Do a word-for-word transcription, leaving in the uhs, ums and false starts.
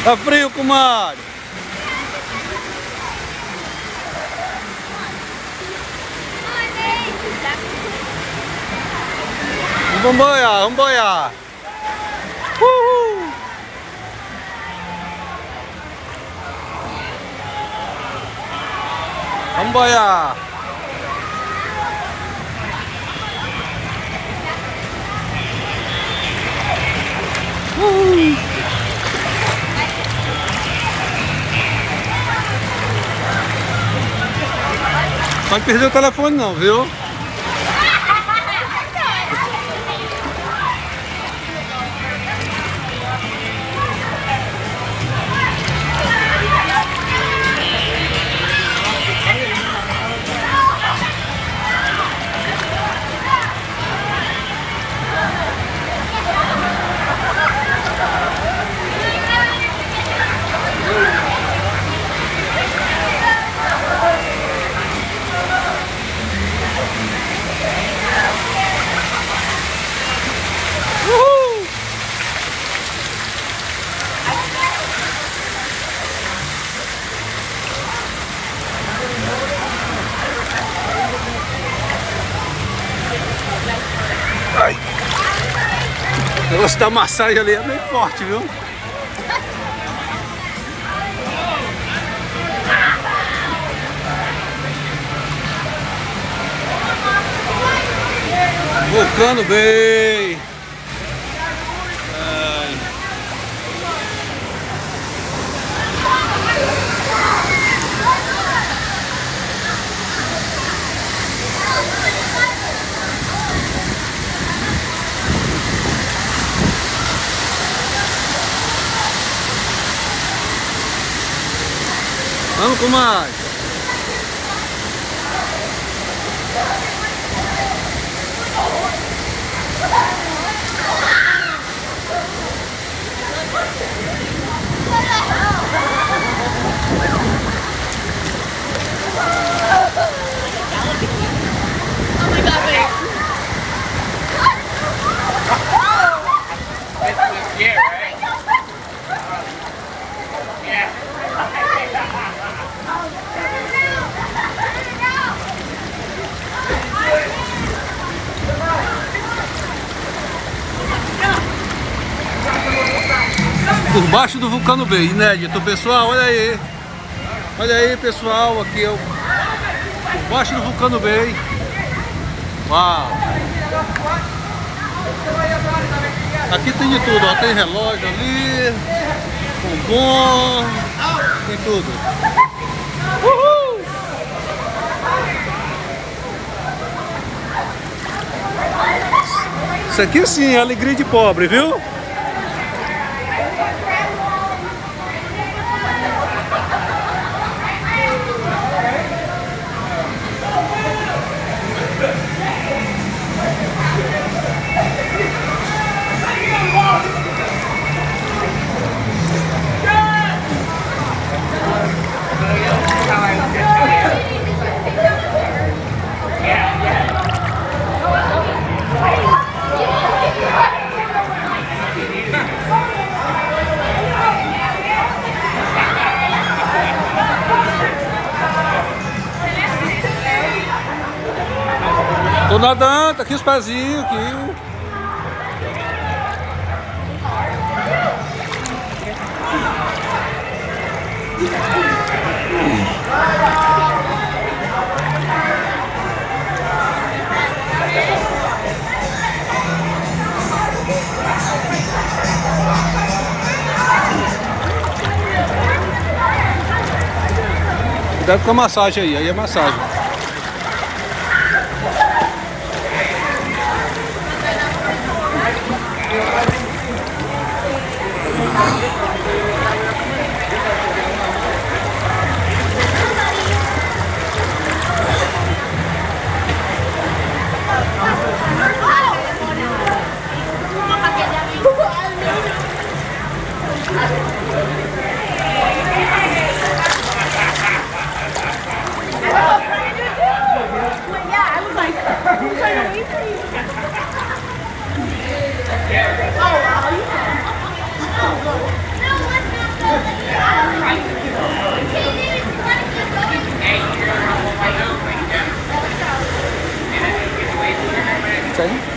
Tá frio, comadre? Vamos boiar, vamos boiar. Uhul. Vamos boiar. Uhul. Pode perder o telefone não, viu? Ai. O negócio da massagem ali é bem forte, viu? Volcano Bay. Ai. Vamos com mais. Por baixo do Volcano Bay, inédito, pessoal, olha aí. Olha aí, pessoal, aqui é o por baixo do Volcano Bay. Uau! Aqui tem de tudo, ó, tem relógio ali, bombom, tem tudo. Uhul! Isso aqui sim é alegria de pobre, viu? Tô nadando, tá aqui os pezinhos aqui. Cuidado com a massagem aí, aí é massagem. Isso aí.